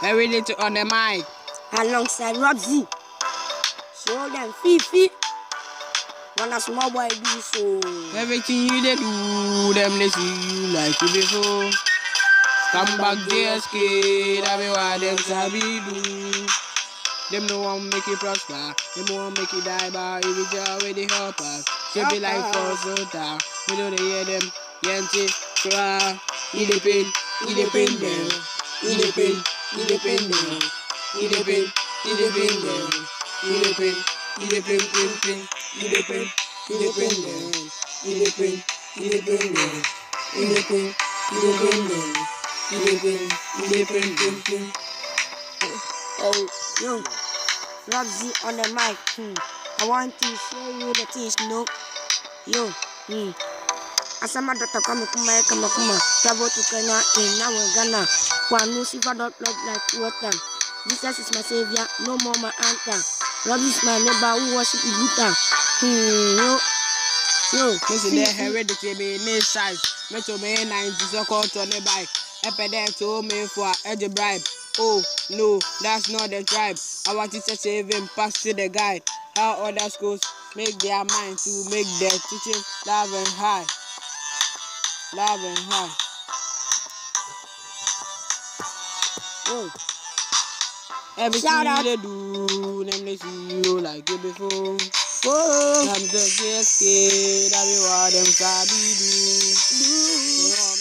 Heredity on the mic. Alongside Robzy. Show them Fifi. When a small boy do so. Everything you they do, them they see you like you before. Come back JSK, that be what them sabi do. Them no one make it prosper, them no one make it die, but if it's already help us. Should be like for Sota, we don't hear them, Yanti, cry, eat the pain them, eat the pain them, eat the pain them, eat the pain, eat the pain, eat the pain, eat the pain them, eat the pain them, eat the pain, eat the pain them, eat the pain. Oh, yo, Robzy on the mic. I want to show you the things, no. Yo, as my daughter come, travel to Kenya, and now in Ghana. One no silver dot look like water. Jesus is my savior, no more my answer. Robzy is my neighbor who worship Buddha. Yo, listen, there Heredity be in this size. Metro me 90 so called on the bike. Epidemic to me for edge bribe. Oh no, that's not the tribe. Our teacher save him, pass to the guide. How other schools make their mind to make their teaching love and high. Love and high. oh. Everything they do, them they see you like you before. Oh, I'm just scared, that be what them sabi do.